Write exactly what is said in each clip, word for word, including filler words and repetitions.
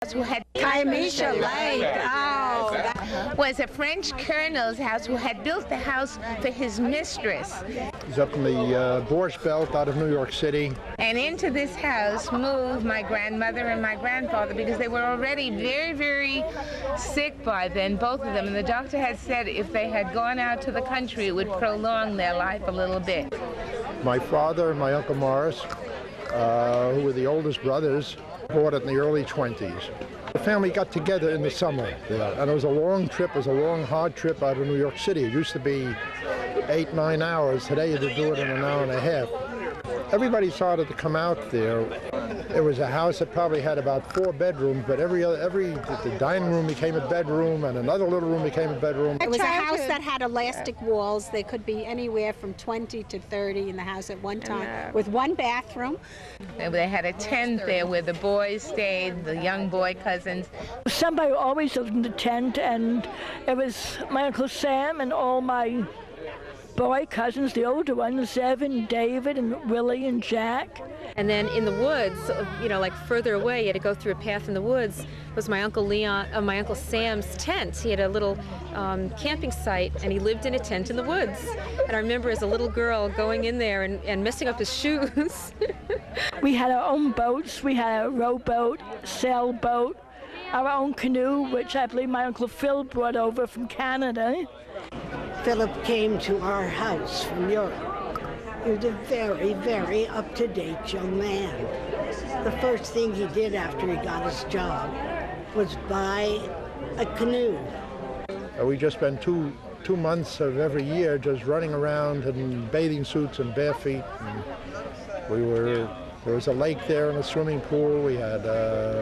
house who had Kiamish Lake. Oh, that was a French colonel's house who had built the house for his mistress. He's up in the uh, Borscht Belt out of New York City. And into this house moved my grandmother and my grandfather because they were already very, very sick by then, both of them. And the doctor had said if they had gone out to the country, it would prolong their life a little bit. My father and my Uncle Morris, uh, who were the oldest brothers, bought it in the early twenties. The family got together in the summer, yeah, and it was a long trip. It was a long, hard trip out of New York City. It used to be eight, nine hours. Today you had to do it in an hour and a half. Everybody started to come out there. It was a house that probably had about four bedrooms, but every other, every the dining room became a bedroom, and another little room became a bedroom. It was a house that had elastic walls. There could be anywhere from twenty to thirty in the house at one time, with one bathroom. They had a tent there where the boys stayed, the young boy cousins. Somebody always lived in the tent, and it was my Uncle Sam and all my boy cousins, the older ones, Evan, David, and Willie, and Jack. And then in the woods, you know, like further away, you had to go through a path in the woods, was my Uncle Leon, uh, my Uncle Sam's tent. He had a little um, camping site, and he lived in a tent in the woods. And I remember as a little girl going in there and, and messing up his shoes. We had our own boats. We had a rowboat, sailboat, our own canoe, which I believe my Uncle Phil brought over from Canada. Philip came to our house from Europe. He was a very, very up-to-date young man. The first thing he did after he got his job was buy a canoe. Uh, we just spent two two months of every year just running around in bathing suits and bare feet. And we were there was a lake there and a swimming pool. We had uh,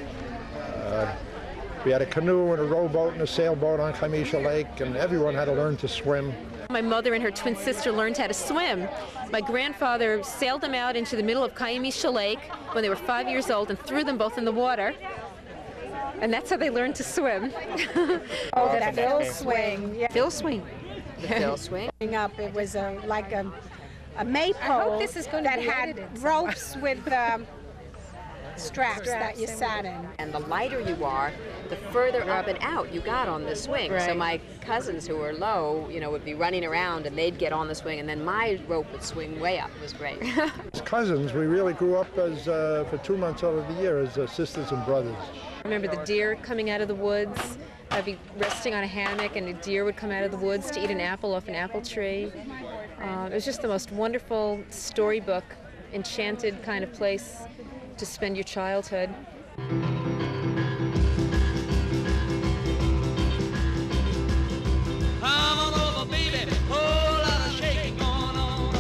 uh, we had a canoe and a rowboat and a sailboat on Kiamish Lake, and everyone had to learn to swim. My mother and her twin sister learned how to swim. My grandfather sailed them out into the middle of Kiamish Lake when they were five years old and threw them both in the water. And that's how they learned to swim. Oh, the Phil swing. Yeah. Phil swing. The Phil swing. Up, it was a, like a, a maypole I hope this is going to that be had edited ropes with um, straps, straps that you sat in. And the lighter you are, the further up and out you got on the swing. Right. So my cousins who were low, you know, would be running around and they'd get on the swing, and then my rope would swing way up. It was great. As cousins, we really grew up as uh, for two months out of the year as uh, sisters and brothers. I remember the deer coming out of the woods. I'd be resting on a hammock and a deer would come out of the woods to eat an apple off an apple tree. Um, it was just the most wonderful storybook, enchanted kind of place to spend your childhood. Come on over, baby, whole lot of shaking going on.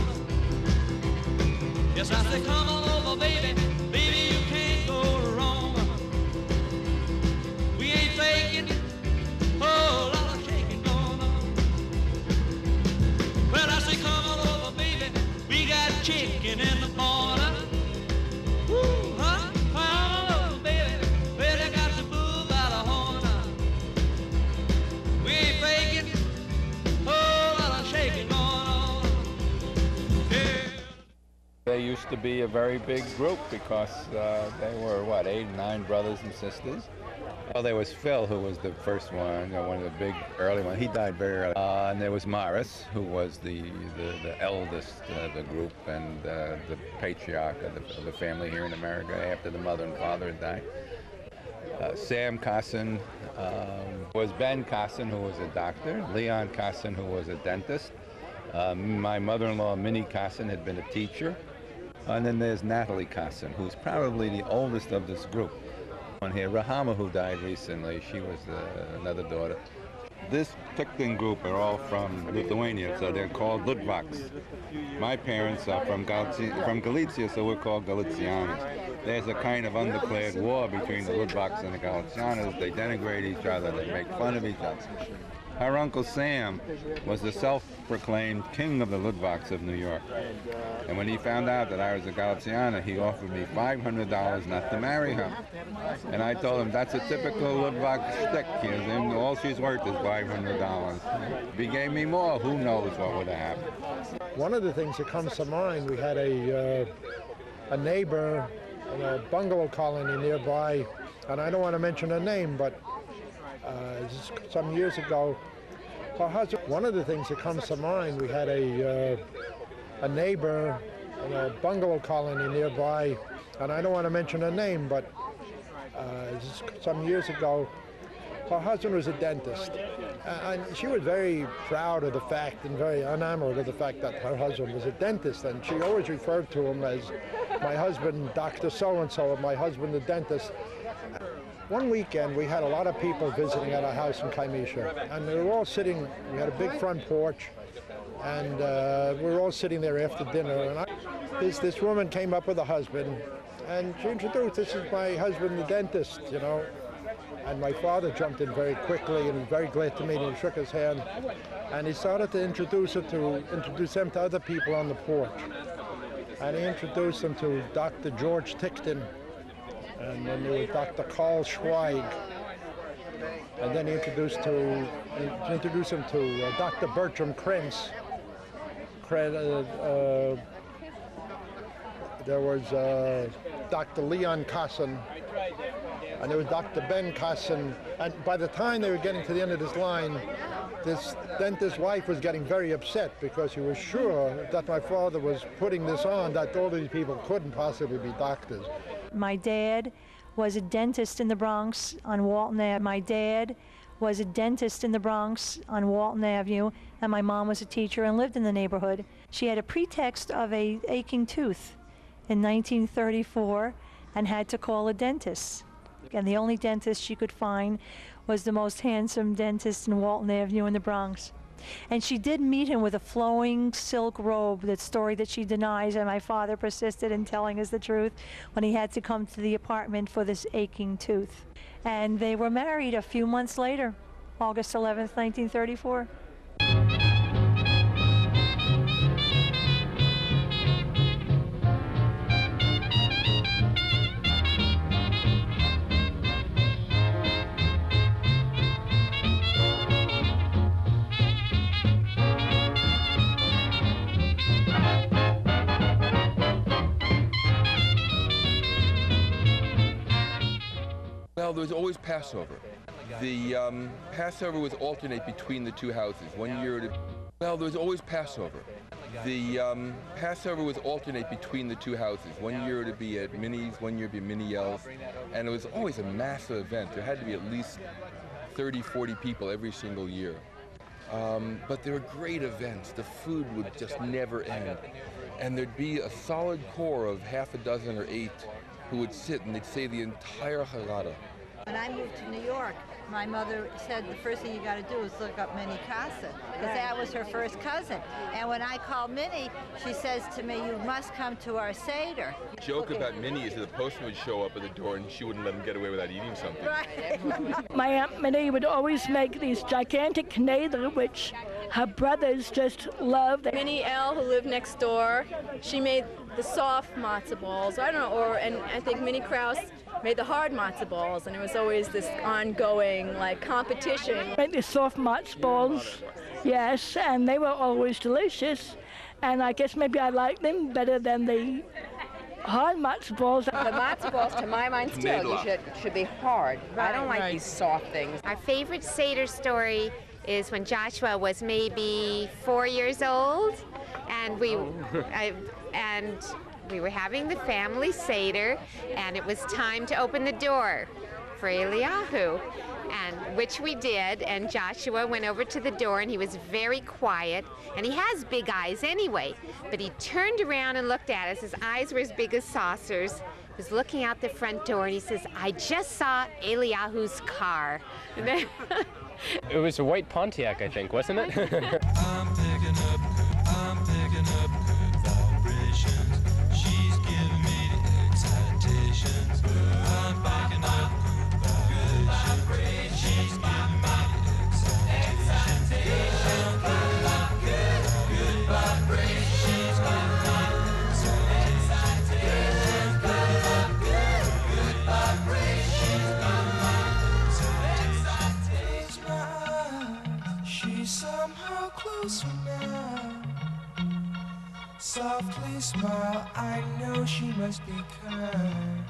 Yes, I say come on over, baby, baby, you can't go wrong. We ain't faking, whole lot of shaking going on. Well, I say come on over, baby, we got chicken in the corner. Woo, huh? Come on over, baby, well, they got the bull by the horn. We ain't faking. They used to be a very big group because uh, they were, what, eight, nine brothers and sisters. Well, there was Phil, who was the first one, you know, one of the big early ones. He died very early. Uh, and there was Morris, who was the, the, the eldest of the group and uh, the patriarch of the, of the family here in America after the mother and father had died. Uh, Sam Cosson, um, was Ben Cosson, who was a doctor, Leon Cosson, who was a dentist. Uh, my mother-in-law, Minnie Cosson, had been a teacher. And then there's Natalie Cosson, who's probably the oldest of this group. On here, Rahama, who died recently, she was uh, another daughter. This Picton group are all from Lithuania, so they're called Litvaks. My parents are from Galicia, from Galicia, so we're called Galicianos. There's a kind of undeclared war between the Litvaks and the Galicianos. They denigrate each other, they make fun of each other. Her Uncle Sam was the self-proclaimed king of the Litvaks of New York. And when he found out that I was a Galiciana, he offered me five hundred dollars not to marry her. And I told him, that's a typical Litvak shtick. And all she's worth is five hundred dollars. If he gave me more, who knows what would have happened. One of the things that comes to mind, we had a, uh, a neighbor in a bungalow colony nearby and I don't want to mention her name, but uh, some years ago, her husband, one of the things that comes to mind, we had a, uh, a neighbor in a bungalow colony nearby, and I don't want to mention her name, but uh, some years ago, her husband was a dentist, and she was very proud of the fact and very enamored of the fact that her husband was a dentist, and she always referred to him as my husband, Doctor So-and-so, or my husband, the dentist. One weekend, we had a lot of people visiting at our house in Kiamesha, and they were all sitting, we had a big front porch, and uh, we were all sitting there after dinner, and I, this, this woman came up with a husband, and she introduced, this is my husband, the dentist, you know. And my father jumped in very quickly and very glad to meet him. He shook his hand, and he started to introduce her to introduce them to other people on the porch. And he introduced them to Doctor George Tickton, and then there was Doctor Carl Schweig, and then he introduced to he introduced him to uh, Doctor Bertram Krentz. Uh, uh, there was uh, Doctor Leon Kasson. And there was Doctor Ben Kasson, and by the time they were getting to the end of this line, this dentist's wife was getting very upset because she was sure that my father was putting this on, that all these people couldn't possibly be doctors. My dad was a dentist in the Bronx on Walton Avenue. My dad was a dentist in the Bronx on Walton Avenue, and my mom was a teacher and lived in the neighborhood. She had a pretext of a aching tooth in nineteen thirty-four and had to call a dentist. And the only dentist she could find was the most handsome dentist in Walton Avenue in the Bronx. And she did meet him with a flowing silk robe, that story that she denies, and my father persisted in telling us the truth when he had to come to the apartment for this aching tooth. And they were married a few months later, August eleventh, nineteen thirty-four. Well, there was always Passover. The um, Passover would alternate between the two houses. One year it, well, there was always Passover. The um, Passover would alternate between the two houses. One year it would be at Minnie's, one year it would be Minnie Yell's, and it was always a massive event. There had to be at least thirty, forty people every single year. Um, but they were great events. The food would just never end. And there'd be a solid core of half a dozen or eight who would sit and they'd say the entire Haggadah. When I moved to New York, my mother said the first thing you got to do is look up Minnie Kasson, because that was her first cousin. And when I called Minnie, she says to me, you must come to our Seder. The joke about Minnie is that the postman would show up at the door and she wouldn't let him get away without eating something. Right. My Aunt Minnie would always make these gigantic kneder, which her brothers just loved. Minnie L., who lived next door, she made the soft matzo balls. I don't know, or and I think Minnie Krause made the hard matzo balls, and it was always this ongoing like competition. Make the soft matzo balls, yes, and they were always delicious. And I guess maybe I like them better than the hard matzo balls. The matzo balls, to my mind, still you should should be hard. Right, I don't like right. these soft things. Our favorite Seder story is when Joshua was maybe four years old, and we I, and we were having the family Seder, and it was time to open the door for Eliyahu, and which we did, and Joshua went over to the door, and he was very quiet, and he has big eyes anyway, but he turned around and looked at us. His eyes were as big as saucers. He was looking out the front door, and he says, I just saw Eliyahu's car. It was a white Pontiac, I think, wasn't it? I'm picking up, I'm picking up good vibrations. She's giving me the excitations. I'm picking up good vibrations. She's giving me the excitations. I'm picking up good, good vibrations. She's giving me the excitations. I'm picking up good, good vibrations. She's giving me the excitations. She's somehow closer now. Softly smile, I know she must be kind.